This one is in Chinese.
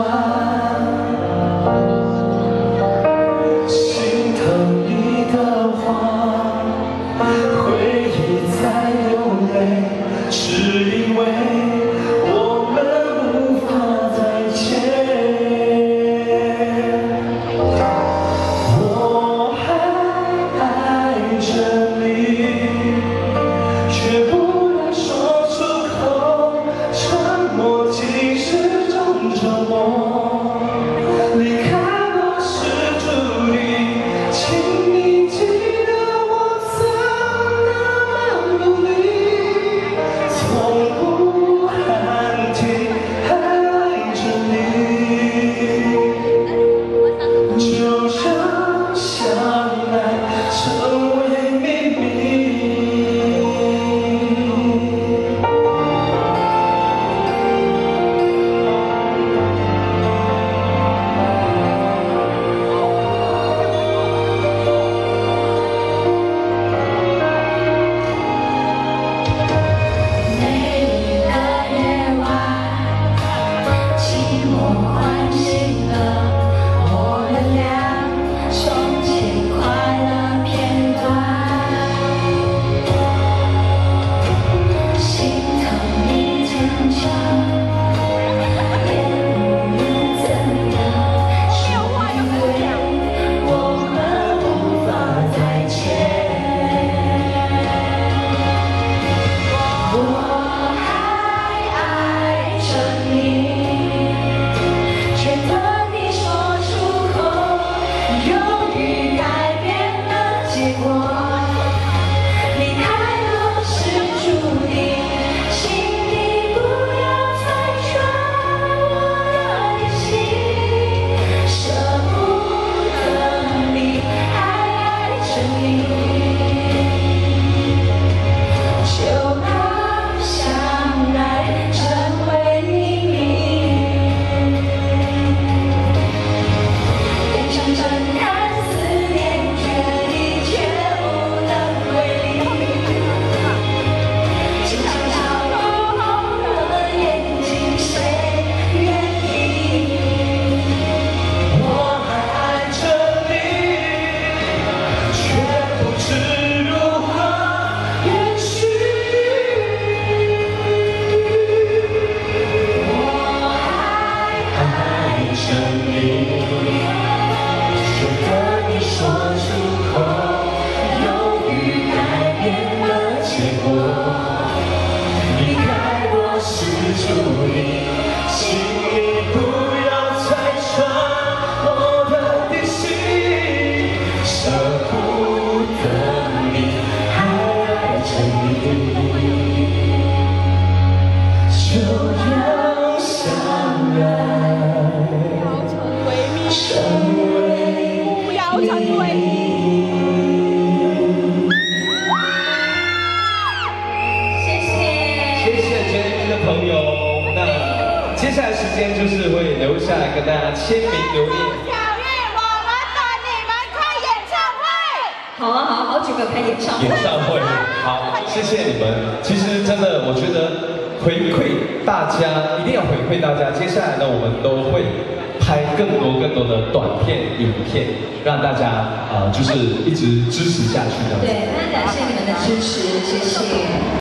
心疼你的话，回忆在流泪，是因为我们无法再见。我还爱着你，却不能说出口，沉默竟是种折磨。离开我是注定，请你记得我曾那么努力，从不喊停，还爱着你，就让相爱成为秘密。 美丽的夜晚，寂寞唤醒了我们俩从前快乐片段，心疼你坚强，也无论怎样，是因为我们无法再见。我还爱着你，却等你说出口，犹豫改变了结果。离开了是注定，请你不要拆穿我的心，舍不得你，还爱着你。就让相爱成为秘密，眼睁睁看思念决堤，却不能为力。经常笑过后的眼睛，谁愿意？ 我还爱着你，却不知如何延续。 我还爱着你，却等你说出口，犹豫改变了结果。离开我是注定，请你不要拆穿我的底细，舍不得你，还爱着你，就让相爱成为不要成为秘密。谢谢 JMB 的朋友，那接下来时间就是会留下来跟大家签名留念。 小玉，我们等你们开演唱会。 好啊，好久没有开演唱会。 演唱会，好，谢谢你们。其实真的，我觉得回馈大家，一定要回馈大家。接下来呢，我们都会拍更多的短片、影片，让大家就是一直支持下去这样子。 对，非常感谢你们的支持，谢谢。